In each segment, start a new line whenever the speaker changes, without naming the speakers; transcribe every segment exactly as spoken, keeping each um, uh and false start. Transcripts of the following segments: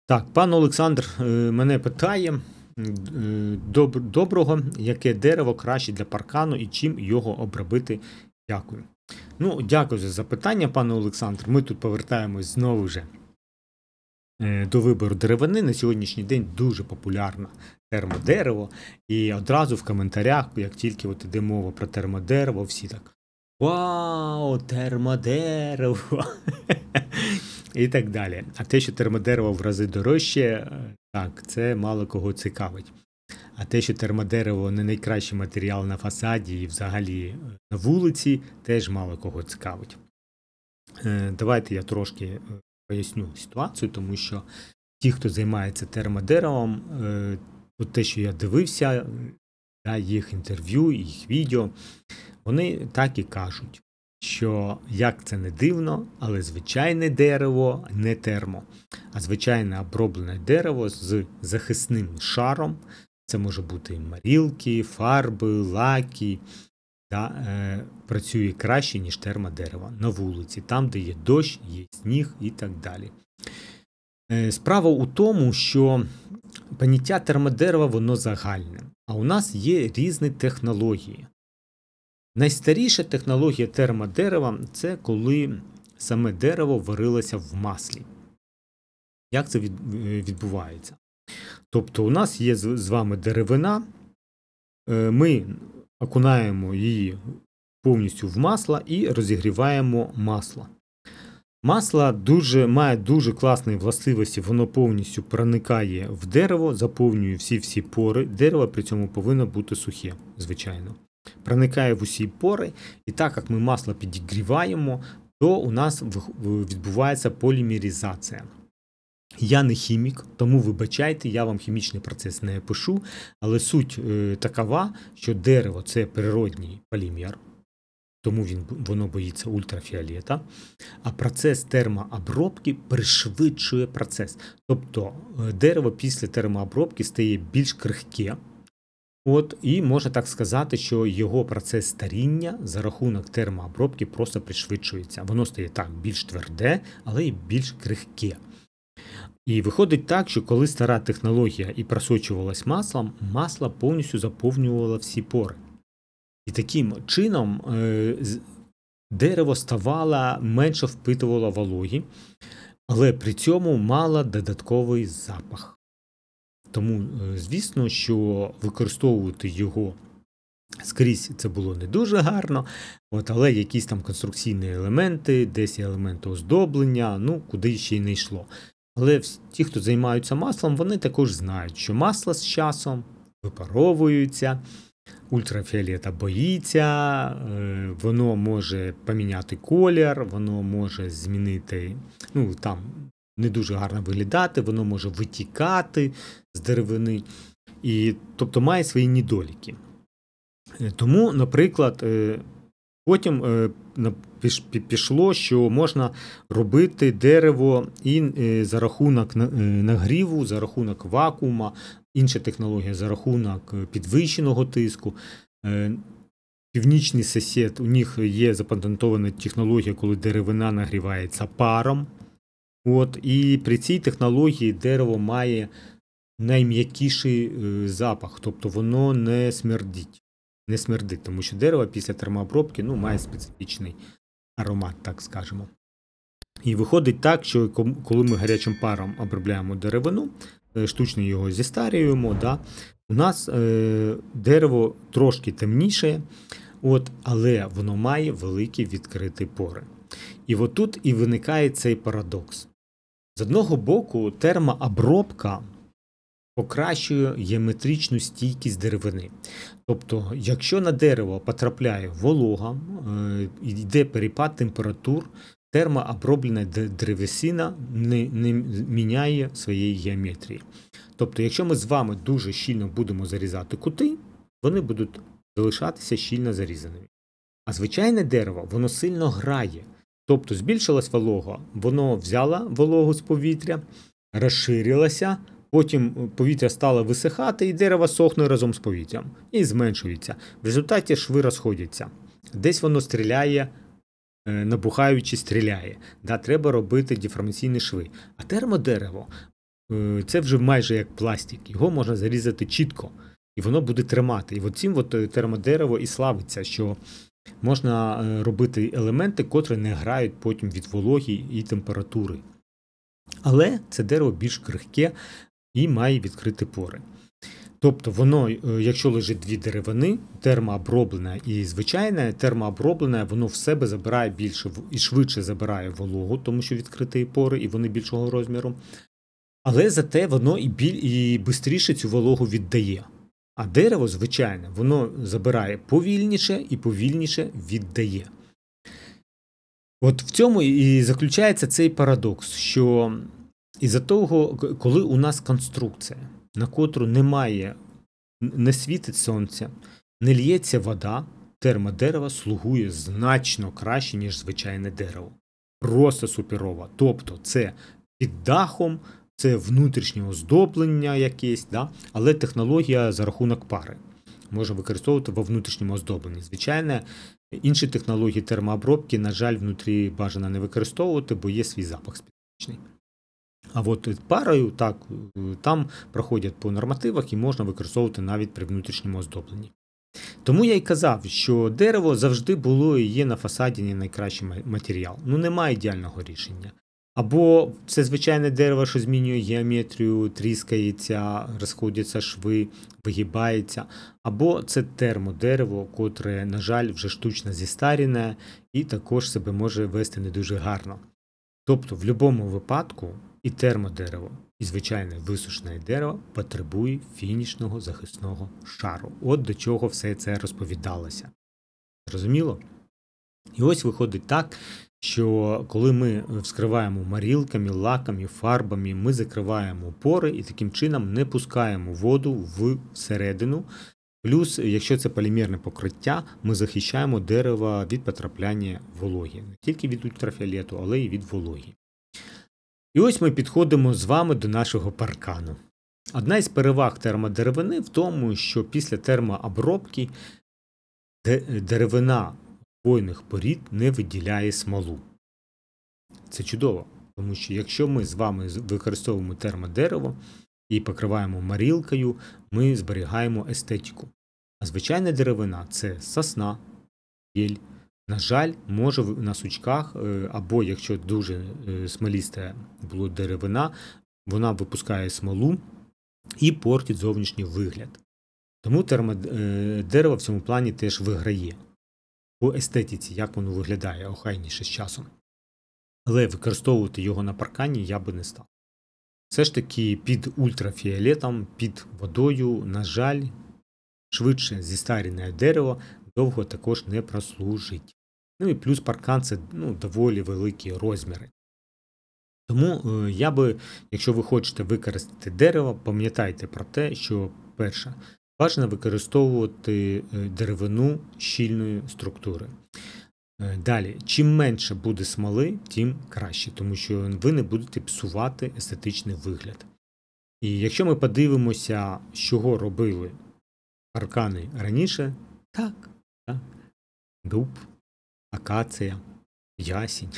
Так, пан Олександр е, мене питає, е, доб- доброго, яке дерево краще для паркану і чим його обробити? Дякую. Ну, дякую за запитання, пане Олександр. Ми тут повертаємось знову вже е, до вибору деревини. На сьогоднішній день дуже популярне термодерево. І одразу в коментарях, як тільки от іде мова про термодерево, всі так: вау, термодерево! І так далі. А те, що термодерево в рази дорожче, так, це мало кого цікавить. А те, що термодерево не найкращий матеріал на фасаді і взагалі на вулиці, теж мало кого цікавить. Е, Давайте я трошки е, поясню ситуацію, тому що ті, хто займається термодеревом, е, от те, що я дивився, да, їх інтерв'ю, їх відео, вони так і кажуть, що, як це не дивно, але звичайне дерево не термо, а звичайне оброблене дерево з захисним шаром. Це може бути і марілки, фарби, лаки, да, е, працює краще, ніж термодерево на вулиці, там, де є дощ, є сніг і так далі. Е, справа у тому, що поняття термодерева, воно загальне, а у нас є різні технології. Найстаріша технологія термодерева – це коли саме дерево варилося в маслі. Як це відбувається? Тобто у нас є з вами деревина, ми окунаємо її повністю в масло і розігріваємо масло. Масло дуже, має дуже класні властивості, воно повністю проникає в дерево, заповнює всі-всі пори. Дерево при цьому повинно бути сухе, звичайно. Проникає в усі пори, і так як ми масло підігріваємо, то у нас відбувається полімеризація. Я не хімік, тому вибачайте, я вам хімічний процес не пишу, але суть е, такова, що дерево – це природній полімер, тому він, воно боїться ультрафіолета, а процес термообробки пришвидшує процес. Тобто дерево після термообробки стає більш крихке, от, і можна так сказати, що його процес старіння за рахунок термообробки просто пришвидшується. Воно стає так більш тверде, але й більш крихке. І виходить так, що коли стара технологія і просочувалась маслом, масло повністю заповнювало всі пори. І таким чином е, дерево ставало, менше впитувало вологі, але при цьому мало додатковий запах. Тому, е, звісно, що використовувати його скрізь це було не дуже гарно, от, але якісь там конструкційні елементи, десь елементи оздоблення, ну, куди ще й не йшло. Але ті, хто займаються маслом, вони також знають, що масло з часом випаровується, ультрафіолета боїться, воно може поміняти колір, воно може змінити, ну, там, не дуже гарно виглядати, воно може витікати з деревини, і, тобто має свої недоліки. Тому, наприклад, потім пішло, що можна робити дерево і за рахунок нагріву, за рахунок вакуума, інша технологія за рахунок підвищеного тиску. Північний сусід, у них є запатентована технологія, коли деревина нагрівається паром. От, і при цій технології дерево має найм'якіший запах, тобто воно не смердить. Не смердить, тому що дерево після термообробки, ну, має специфічний аромат, так скажемо. І виходить так, що коли ми гарячим паром обробляємо деревину, штучно його зістарюємо, да, у нас е, дерево трошки темніше, от, але воно має великі відкриті пори. І от тут і виникає цей парадокс. З одного боку, термообробка покращує геометричну стійкість деревини. Тобто, якщо на дерево потрапляє волога, йде перепад температур, термооброблена древесина не, не міняє своєї геометрії. Тобто, якщо ми з вами дуже щільно будемо зарізати кути, вони будуть залишатися щільно зарізаними. А звичайне дерево, воно сильно грає. Тобто, збільшилась волога, воно взяло вологу з повітря, розширилося, потім повітря стало висихати, і дерево сохне разом з повітрям. І зменшується. В результаті шви розходяться. Десь воно стріляє, набухаючи стріляє. Да, треба робити деформаційні шви. А термодерево, е, це вже майже як пластик. Його можна зарізати чітко, і воно буде тримати. І от цим от термодерево і славиться, що можна е, робити елементи, котрі не грають потім від вологі і температури. Але це дерево більш крихке і має відкриті пори. Тобто воно, якщо лежить дві деревини, термооброблене і звичайне, термооброблене, воно в себе забирає більше і швидше забирає вологу, тому що відкриті пори і вони більшого розміру. Але зате воно і біль, і швидше цю вологу віддає. А дерево, звичайне, воно забирає повільніше і повільніше віддає. От в цьому і заключається цей парадокс, що із-за того, коли у нас конструкція, на котру немає, не світить сонце, не лється вода, термодерево слугує значно краще, ніж звичайне дерево. Просто суперово. Тобто це під дахом, це внутрішнє оздоблення якесь, да? Але технологія за рахунок пари. Можна використовувати во внутрішньому оздобленні. Звичайно, інші технології термообробки, на жаль, внутрі бажано не використовувати, бо є свій запах специфічний. А от парою, так, там проходять по нормативах і можна використовувати навіть при внутрішньому оздобленні. Тому я й казав, що дерево завжди було і є на фасаді не найкращий матеріал. Ну, немає ідеального рішення. Або це звичайне дерево, що змінює геометрію, тріскається, розходяться шви, вигибається. Або це термодерево, котре, на жаль, вже штучно зістаріне і також себе може вести не дуже гарно. Тобто, в будь-якому випадку і термодерево, і звичайне висушене дерево потребує фінішного захисного шару. От до чого все це розповідалося. Зрозуміло? І ось виходить так, що коли ми вскриваємо марілками, лаками, фарбами, ми закриваємо пори і таким чином не пускаємо воду всередину. Плюс, якщо це полімерне покриття, ми захищаємо дерево від потрапляння вологи. Не тільки від ультрафіолету, але й від вологи. І ось ми підходимо з вами до нашого паркану. Одна із переваг термодеревини в тому, що після термообробки деревина хвойних порід не виділяє смолу. Це чудово, тому що якщо ми з вами використовуємо термодерево і покриваємо марілкою, ми зберігаємо естетику. А звичайна деревина – це сосна, єль. На жаль, може на сучках, або якщо дуже смоліста була деревина, вона випускає смолу і портить зовнішній вигляд. Тому термодерево в цьому плані теж виграє. По естетиці, як воно виглядає, охайніше з часом. Але використовувати його на паркані я би не став. Все ж таки під ультрафіолетом, під водою, на жаль, швидше зістаріне дерево довго також не прослужить. Ну і плюс паркан – це ну, доволі великі розміри. Тому е, я би, якщо ви хочете використати дерево, пам'ятайте про те, що, перше, бажано використовувати деревину щільної структури. Далі, чим менше буде смоли, тим краще, тому що ви не будете псувати естетичний вигляд. І якщо ми подивимося, з чого робили паркани раніше, так, так, дуб, акація, ясінь.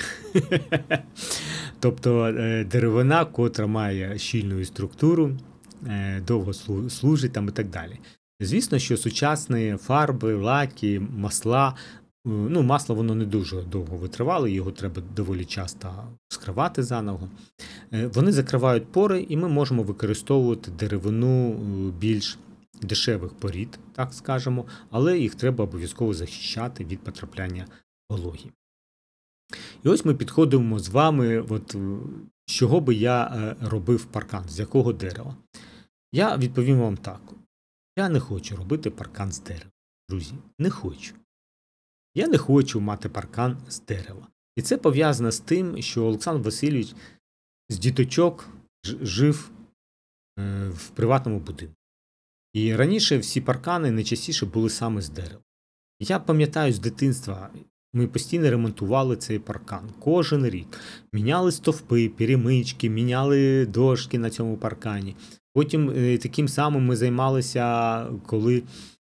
Тобто деревина, котра має щільну структуру, довго служить там і так далі. Звісно, що сучасні фарби, лаки, масла, ну, масло воно не дуже довго витривало, його треба доволі часто вскривати заново. Вони закривають пори, і ми можемо використовувати деревину більш дешевих порід, так скажемо, але їх треба обов'язково захищати від потрапляння вологи. І ось ми підходимо з вами, от, з чого би я робив паркан, з якого дерева. Я відповім вам так. Я не хочу робити паркан з дерева. Друзі, не хочу. Я не хочу мати паркан з дерева. І це пов'язано з тим, що Олександр Васильович з діточок жив в приватному будинку. І раніше всі паркани найчастіше були саме з дерева. Я пам'ятаю з дитинства, ми постійно ремонтували цей паркан. Кожен рік. Міняли стовпи, перемички, міняли дошки на цьому паркані. Потім таким самим ми займалися, коли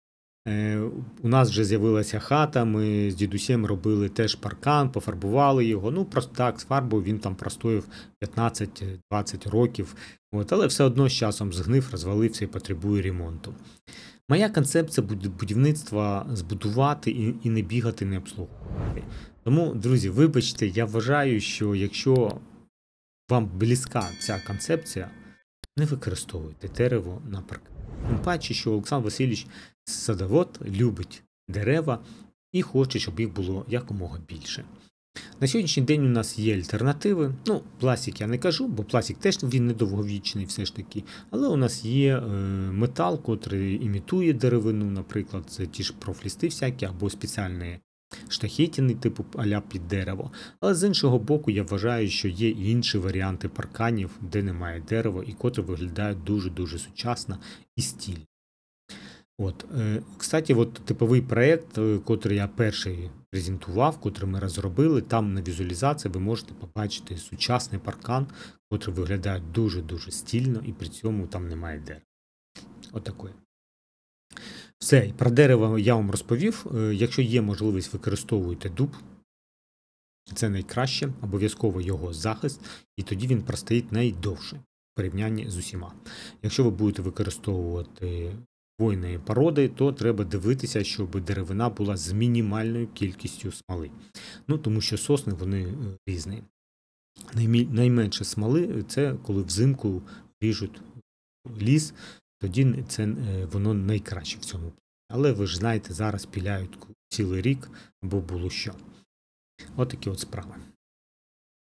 Е, У нас вже з'явилася хата, ми з дідусем робили теж паркан, пофарбували його. Ну, просто так, з фарбою він там простоїв п'ятнадцять-двадцять років. От, але все одно з часом згнив, розвалився і потребує ремонту. Моя концепція будівництва збудувати і, і не бігати, не обслуговувати. Тому, друзі, вибачте, я вважаю, що якщо вам близька ця концепція, не використовуйте дерево на паркані. Тим паче, що Олександр Васильович садовод любить дерева і хоче, щоб їх було якомога більше. На сьогоднішній день у нас є альтернативи. Ну, пластик я не кажу, бо пластик теж він недовговічний все ж таки. Але у нас є е, метал, котрий імітує деревину, наприклад, це ті ж профлісти всякі, або спеціальні штахетіни, типу а-ля під дерево. Але з іншого боку, я вважаю, що є і інші варіанти парканів, де немає дерева, і котрі виглядають дуже-дуже сучасно і стильно. От, е, кстати, от типовий проєкт, котрий я перший презентував, котрий ми розробили, там на візуалізації ви можете побачити сучасний паркан, котрий виглядає дуже-дуже стильно і при цьому там немає дерева. Отакое. Все, про дерево я вам розповів. Е, якщо є можливість, використовуйте дуб. Це найкраще, обов'язково його захист, і тоді він простоїть найдовше в порівнянні з усіма. Якщо ви будете використовувати хвойної породи, то треба дивитися, щоб деревина була з мінімальною кількістю смоли. Ну, тому що сосни, вони різні. Найменше смоли – це коли взимку ріжуть ліс, тоді це воно найкраще в цьому. Але ви ж знаєте, зараз піляють цілий рік, або було що. От такі от справи.